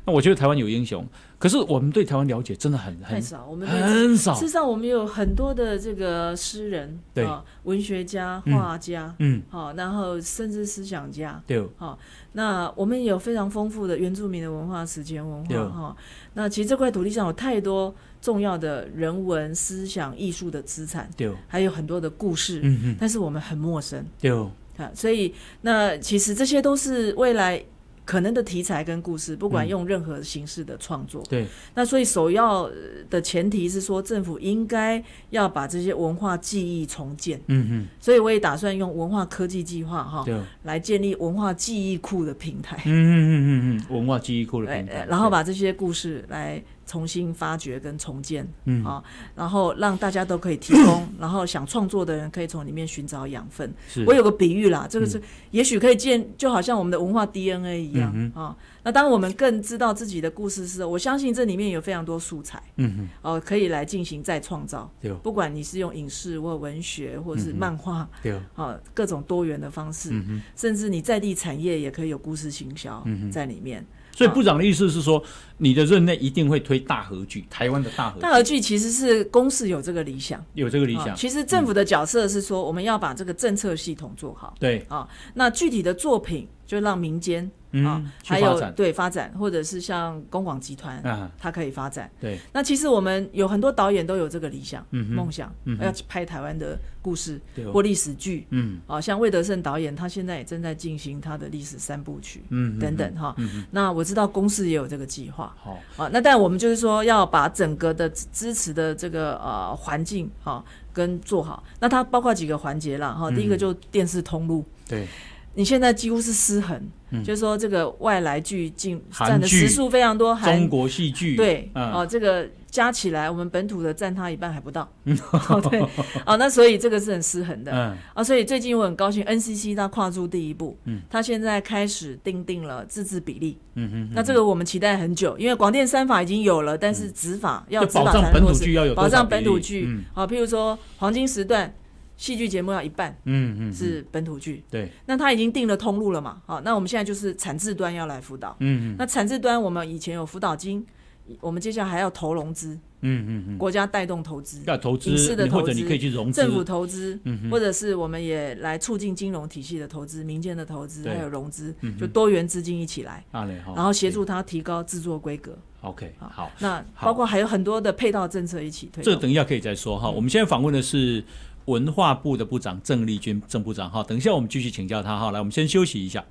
那我觉得台湾有英雄，可是我们对台湾了解真的很太少，我们很少。 事实上，我们有很多的这个诗人， 对、 啊，文学家、画家， 嗯， 好、啊，然后甚至思想家， 对， 好、啊，那我们也有非常丰富的原住民的文化、史前文化，哈、啊。那其实这块土地上有太多重要的人文、思想、艺术的资产， 对， 还有很多的故事， 嗯嗯， 但是我们很陌生， 对， 啊，所以那其实这些都是未来可能的题材跟故事，不管用任何形式的创作、嗯、对，那所以首要的前提是说政府应该要把这些文化记忆重建，嗯嗯，所以我也打算用文化科技计划哈，来建立文化记忆库的平台，嗯嗯嗯嗯嗯，文化记忆库的平台，然后把这些故事来重新发掘跟重建，嗯啊，然后让大家都可以提供，然后想创作的人可以从里面寻找养分。我有个比喻啦，这个是、嗯、也许可以建，就好像我们的文化 D N A 一样、嗯、啊。那当我们更知道自己的故事时，我相信这里面有非常多素材，嗯哦、呃，可以来进行再创造。不管你是用影视或文学或是漫画，对、啊，各种多元的方式，嗯、甚至你在地产业也可以有故事行销在里面。 所以部长的意思是说，你的任内一定会推大河剧，台湾的大河剧。 大河剧其实是公视有这个理想， 有这个理想。 其实政府的角色是说，我们要把这个政策系统做好。 对啊，那具体的作品就让民间。 嗯、 啊，还有对发展，或者是像公广集团、啊，它可以发展。对，那其实我们有很多导演都有这个理想、嗯、梦想、嗯，要拍台湾的故事或历史剧。嗯，啊，像魏德胜导演，他现在也正在进行他的历史三部曲，嗯，等等哈、嗯。那我知道公视也有这个计划。好，啊，那但我们就是说要把整个的支持的这个呃环境啊跟做好。那它包括几个环节啦哈、嗯，第一个就电视通路。对。你现在几乎是失衡、嗯，就是说这个外来剧进占的时数非常多， 中国戏剧对、嗯、哦，这个加起来我们本土的占它一半还不到，哦对，哦那所以这个是很失衡的，嗯啊，所以最近我很高兴 N C C 它跨出第一步，嗯，它现在开始订定了自治比例，嗯哼，那这个我们期待很久，因为广电三法已经有了，但是执法、嗯、要执法才能落实，保障本土剧，嗯，好、哦，譬如说黄金时段。戏剧节目要一半，嗯嗯，是本土剧，对，那他已经定了通路了嘛，好，那我们现在就是产制端要来辅导，嗯嗯，那产制端我们以前有辅导金，我们接下来还要投融资，嗯嗯嗯，国家带动投资， 要投资，影视的投资， 或者你可以去融资， 政府投资，嗯，或者是我们也来促进金融体系的投资，民间的投资，还有融资，嗯，就多元资金一起来，啊、然后协助他提高制作规格。 OK， 好， 那包括还有很多的配套政策一起推动， 这等一下可以再说哈、嗯。我们现在访问的是文化部的部长郑丽君郑部长哈，等一下我们继续请教他哈。来，我们先休息一下。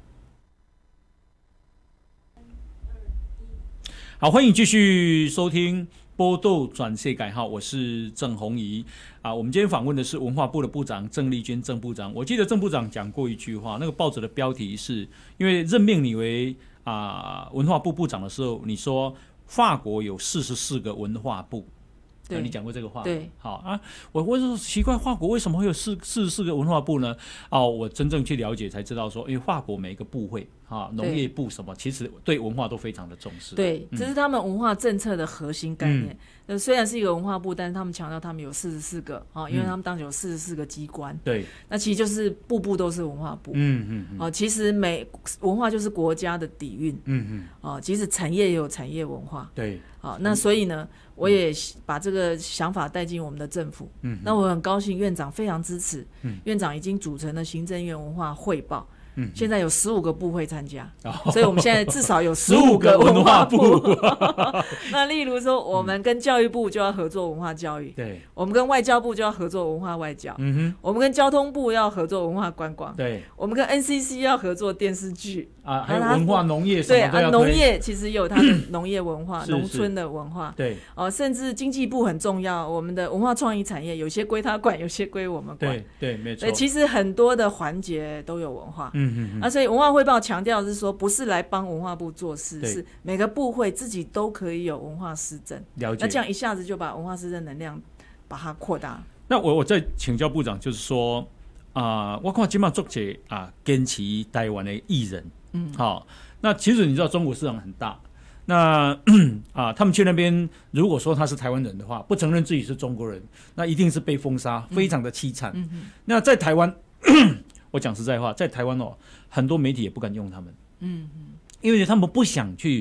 好，欢迎继续收听波豆转世界哈，我是郑弘仪啊。我们今天访问的是文化部的部长郑丽君郑部长。我记得郑部长讲过一句话，那个报纸的标题是因为任命你为啊文化部部长的时候，你说法国有四十四个文化部。对、啊，你讲过这个话， 对， 好啊，我我说奇怪，法国为什么会有四四十四个文化部呢？哦，我真正去了解才知道说，因为法国每一个部会啊，农业部什么，其实对文化都非常的重视。 对，这、嗯、是他们文化政策的核心概念。那、嗯、虽然是一个文化部，但是他们强调他们有四十四个啊，因为他们当时有四十四个机关。对、嗯，那其实就是部部都是文化部。嗯嗯嗯。啊，其实每文化就是国家的底蕴。嗯嗯。啊，即使产业也有产业文化。对。啊，那所以呢？我也把这个想法带进我们的政府，嗯，那我很高兴院长非常支持，嗯，院长已经组成了行政院文化汇报，嗯，现在有十五个部会参加、哦，所以我们现在至少有十五个文化部。那例如说，我们跟教育部就要合作文化教育，对、嗯，我们跟外交部就要合作文化外交，嗯哼，我们跟交通部要合作文化观光，对，我们跟 N C C 要合作电视剧啊，还有文化农业什么都要推，对啊， 农业其实也有它的农业文化，农村的文化，对，哦、呃，甚至经济部很重要，我们的文化创意产业有些归他管，有些归我们管， 对对，没错， 其实很多的环节都有文化，嗯嗯嗯，啊，所以文化汇报强调的是说，不是来帮文化部做事，是每个部会自己都可以有文化施政，了解，那这样一下子就把文化施政能量把它扩大。 那我我再请教部长，就是说啊、呃，我看今嘛做些啊坚持台湾的艺人，嗯，好、哦，那其实你知道中国市场很大，那啊他们去那边，如果说他是台湾人的话，不承认自己是中国人，那一定是被封杀，非常的凄惨。嗯嗯、那在台湾，我讲实在话，在台湾哦，很多媒体也不敢用他们，嗯嗯，因为他们不想去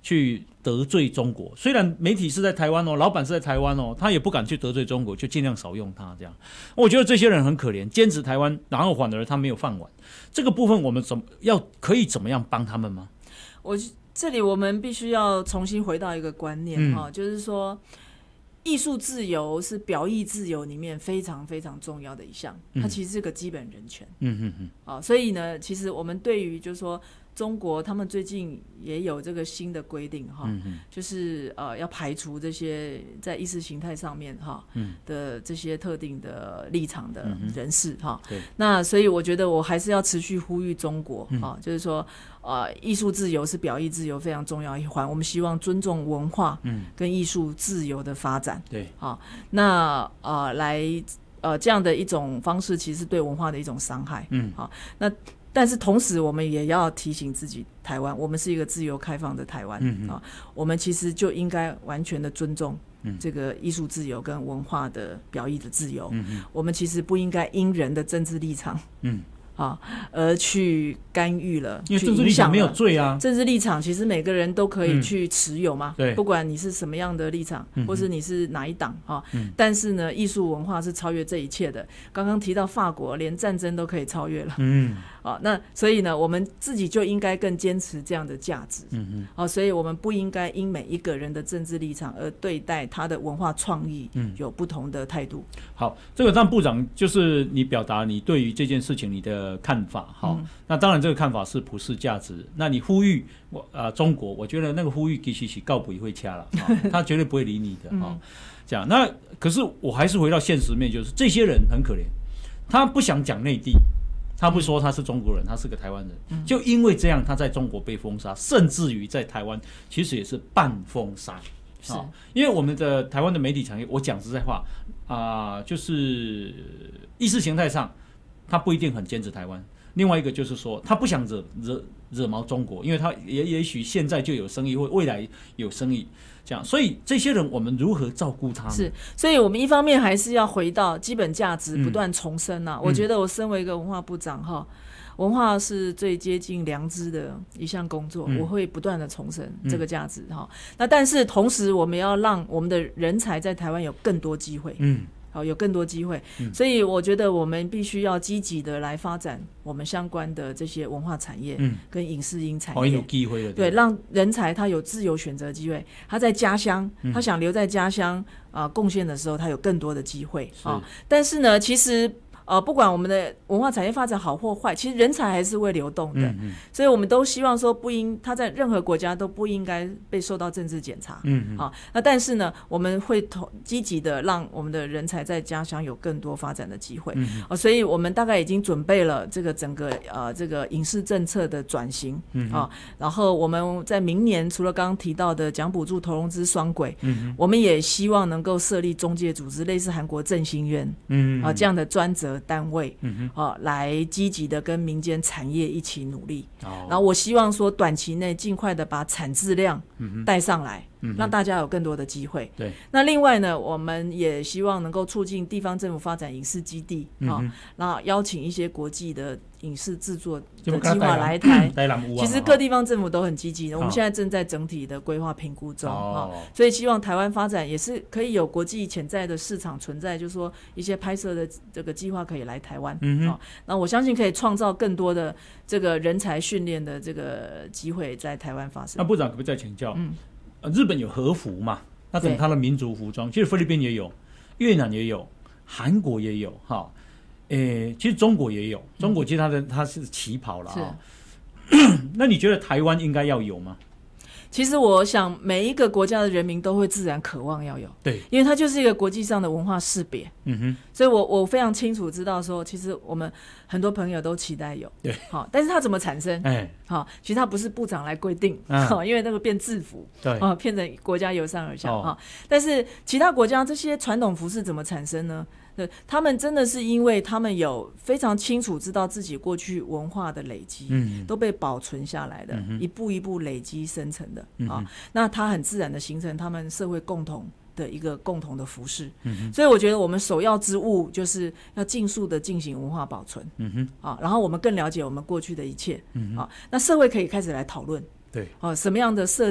去得罪中国。虽然媒体是在台湾哦，老板是在台湾哦，他也不敢去得罪中国，就尽量少用它这样。我觉得这些人很可怜，坚持台湾，然后反而他没有饭碗。这个部分我们怎么要可以怎么样帮他们吗？ 我这里我们必须要重新回到一个观念哈、嗯，就是说艺术自由是表意自由里面非常非常重要的一项，它其实是个基本人权。嗯嗯嗯。啊，所以呢，其实我们对于就是说中国他们最近也有这个新的规定哈、嗯，就是呃要排除这些在意识形态上面哈、嗯、的这些特定的立场的人士哈、嗯。对。那所以我觉得我还是要持续呼吁中国哈、嗯，就是说呃艺术自由是表意自由非常重要一环，我们希望尊重文化跟艺术自由的发展。对。好，那呃来呃这样的一种方式，其实是对文化的一种伤害。嗯。好，那。但是同时，我们也要提醒自己，台湾，我们是一个自由开放的台湾、嗯啊、我们其实就应该完全的尊重这个艺术自由跟文化的表意的自由。嗯、我们其实不应该因人的政治立场，嗯啊，而去干预了， 因为政治立场没有罪啊。 政治立场其实每个人都可以去持有嘛，嗯、不管你是什么样的立场，嗯、或是你是哪一党啊、嗯。但是呢，艺术文化是超越这一切的。刚刚提到法国，连战争都可以超越了。嗯。啊，那所以呢，我们自己就应该更坚持这样的价值。嗯嗯。啊，所以我们不应该因每一个人的政治立场而对待他的文化创意有不同的态度。嗯、 好，这个让部长就是你表达你对于这件事情你的看法。好、嗯，那当然这个看法是普世价值。那你呼吁我呃中国，我觉得那个呼吁其实是告不会掐了，他绝对不会理你的。嗯、这样。那可是我还是回到现实面，就是这些人很可怜，他不想讲内地。他不说他是中国人，他是个台湾人、嗯，就因为这样，他在中国被封杀，甚至于在台湾其实也是半封杀。是、哦，因为我们的台湾的媒体产业，我讲实在话啊、呃，就是意识形态上，他不一定很坚持台湾。另外一个就是说，他不想惹惹惹毛中国，因为他也也许现在就有生意，或未来有生意。这样，所以这些人我们如何照顾他们？ 是，所以我们一方面还是要回到基本价值，不断重申啊、嗯。我觉得我身为一个文化部长哈，文化是最接近良知的一项工作，嗯、我会不断的重申这个价值哈、嗯。那但是同时，我们要让我们的人才在台湾有更多机会。嗯。好，有更多机会、嗯，所以我觉得我们必须要积极的来发展我们相关的这些文化产业，嗯，跟影视音产业， 好有机会了， 对，让人才他有自由选择机会，他在家乡，嗯、他想留在家乡啊贡献的时候，他有更多的机会啊。但是呢，其实。呃，不管我们的文化产业发展好或坏，其实人才还是会流动的，嗯嗯，所以我们都希望说不应他在任何国家都不应该被受到政治检查，嗯嗯，好，那但是呢，我们会积极的让我们的人才在家乡有更多发展的机会，嗯呃，所以我们大概已经准备了这个整个呃这个影视政策的转型，嗯啊，然后我们在明年除了刚刚提到的奖补助投融资双轨，嗯，我们也希望能够设立中介组织，类似韩国振兴院，嗯啊这样的专责单位，嗯啊，来积极的跟民间产业一起努力。哦，然后我希望说短期内尽快的把产质量带上来，嗯，让大家有更多的机会。对，那另外呢，我们也希望能够促进地方政府发展影视基地，嗯，啊，然后邀请一些国际的影视制作的计划来台。其实各地方政府都很积极的，我们现在正在整体的规划评估中，哦，所以希望台湾发展也是可以有国际潜在的市场存在，就是说一些拍摄的这个计划可以来台湾，嗯，哦，那我相信可以创造更多的这个人才训练的这个机会在台湾发生。那部长可不可以再请教？嗯，呃，日本有和服嘛？那等它的民族服装，其实菲律宾也有，越南也有，韩国也有，哈。诶，其实中国也有，中国其实它的它是旗袍了啊。那你觉得台湾应该要有吗？ 其实我想每一个国家的人民都会自然渴望要有，对，因为它就是一个国际上的文化识别。嗯哼，所以我我非常清楚知道说，其实我们很多朋友都期待有，对，好，但是它怎么产生？哎，好，其实它不是部长来规定，嗯，因为那个变制服，对，啊，变成国家由上而下哈，哦。但是其他国家这些传统服饰怎么产生呢？对，他们真的是因为他们有非常清楚知道自己过去文化的累积，嗯，都被保存下来的，嗯，一步一步累积生成的，嗯，啊，那它很自然的形成他们社会共同的一个共同的服饰，嗯，所以我觉得我们首要之务就是要尽速的进行文化保存，嗯哼，啊，然后我们更了解我们过去的一切，嗯，啊，那社会可以开始来讨论。对，哦，什么样的设计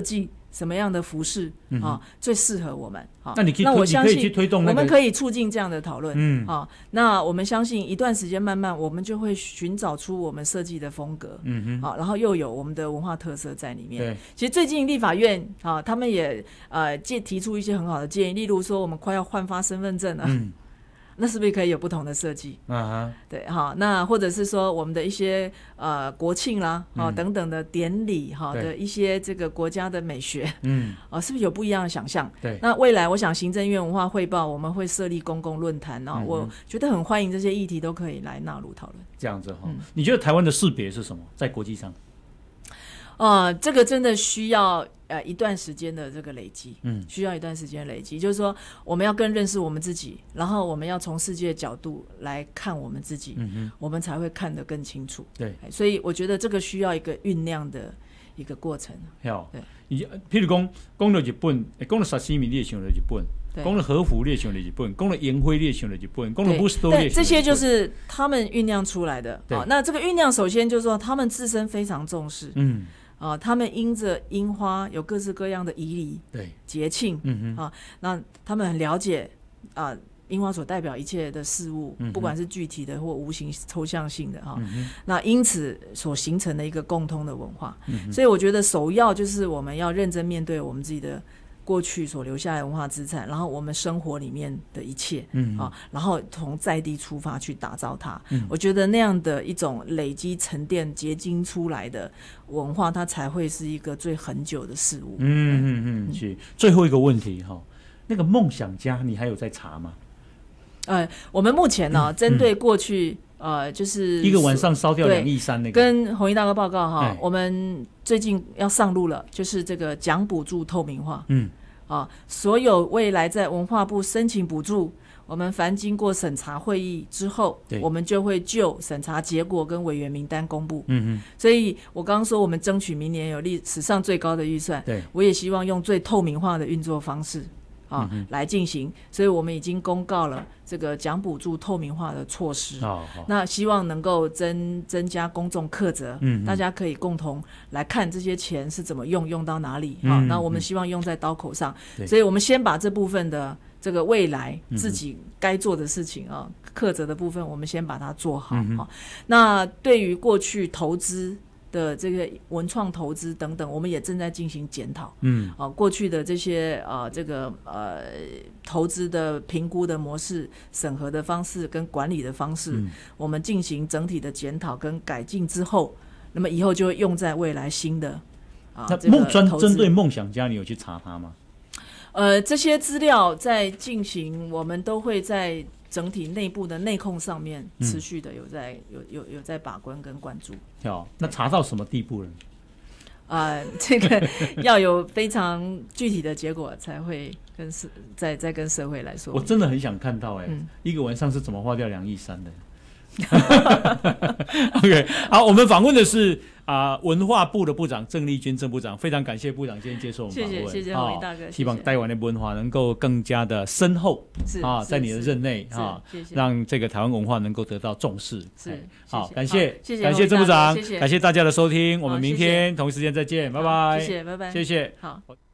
什么样的服饰啊、嗯哦、最适合我们？好、哦， 那你可以， 那我相信你可以去推动、那個、 我们可以促进这样的讨论。 嗯， 好、哦，那我们相信一段时间慢慢，我们就会寻找出我们设计的风格。嗯哼，好、哦，然后又有我们的文化特色在里面。对，其实最近立法院啊、哦，他们也呃提出一些很好的建议，例如说我们快要换发身份证了。嗯。那是不是可以有不同的设计？啊、uh-huh. 对，好，那或者是说我们的一些呃国庆啦，好、嗯、等等的典礼哈的一些这个国家的美学，嗯，啊，是不是有不一样的想象？对，那未来我想行政院文化汇报我们会设立公共论坛啊、嗯，我觉得很欢迎这些议题都可以来纳入讨论。 这样子哈、嗯，你觉得台湾的识别是什么？在国际上？ 呃，这个真的需要呃一段时间的这个累积，嗯，需要一段时间累积，就是说我们要更认识我们自己，然后我们要从世界的角度来看我们自己，嗯哼，我们才会看得更清楚。对，所以我觉得这个需要一个酝酿的一个过程。 好，对，譬如讲，讲到日本，讲到沙西米，你也想到日本；讲到和服，你也想到日本；讲到烟灰，你也想到日本；讲到布斯多，你也想到日本。 这些就是他们酝酿出来的。对，那这个酝酿首先就是说他们自身非常重视，嗯。啊、呃，他们因着樱花有各式各样的仪礼、对节庆，嗯啊，那他们很了解啊，樱花所代表一切的事物，嗯、不管是具体的或无形、抽象性的哈、嗯。那因此所形成的一个共通的文化，嗯、所以我觉得首要就是我们要认真面对我们自己的过去所留下来的文化资产，然后我们生活里面的一切，嗯啊，然后从在地出发去打造它。嗯，我觉得那样的一种累积、沉淀、结晶出来的文化，它才会是一个最恒久的事物。 嗯嗯嗯，是。最后一个问题哈，那个梦想家，你还有在查吗？ 呃，我们目前呢、啊，针、嗯、对过去。呃，就是一个晚上烧掉两亿三那个， 跟弘毅大哥报告哈，我们最近要上路了，就是这个奖补助透明化，嗯，啊，所有未来在文化部申请补助，我们凡经过审查会议之后，我们就会就审查结果跟委员名单公布，嗯嗯，所以我刚刚说我们争取明年有历史上最高的预算，对，我也希望用最透明化的运作方式。啊、嗯，来进行，所以我们已经公告了这个奖补助透明化的措施。哦，那希望能够增增加公众课责，嗯，大家可以共同来看这些钱是怎么用，用到哪里。好、嗯，那我们希望用在刀口上，嗯、所以我们先把这部分的这个未来自己该做的事情啊，课责的部分，我们先把它做好。嗯、那对于过去投资的这个文创投资等等，我们也正在进行检讨。嗯，啊，过去的这些呃，这个呃投资的评估的模式、审核的方式跟管理的方式，嗯、我们进行整体的检讨跟改进之后，那么以后就会用在未来新的啊。那梦专针对梦想家，你有去查他吗？ 呃，这些资料在进行，我们都会在整体内部的内控上面持续的有在、嗯、有有有在把关跟关注。 好，那查到什么地步了？ 呃，这个要有非常具体的结果才会跟社再再跟社会来说。 我真的很想看到哎、欸嗯，一个晚上是怎么花掉两亿三的？OK， 好，我们访问的是啊、呃、文化部的部长郑丽君郑部长，非常感谢部长今天接受我们访问， 谢谢谢谢洪毅大哥， 希望台湾的文化能够更加的深厚啊，在你的任内啊，让这个台湾文化能够得到重视。是，好，感谢谢谢感谢郑部长，谢谢感谢大家的收听，我们明天同一时间再见，拜拜， 谢谢，拜拜， 谢谢， 好。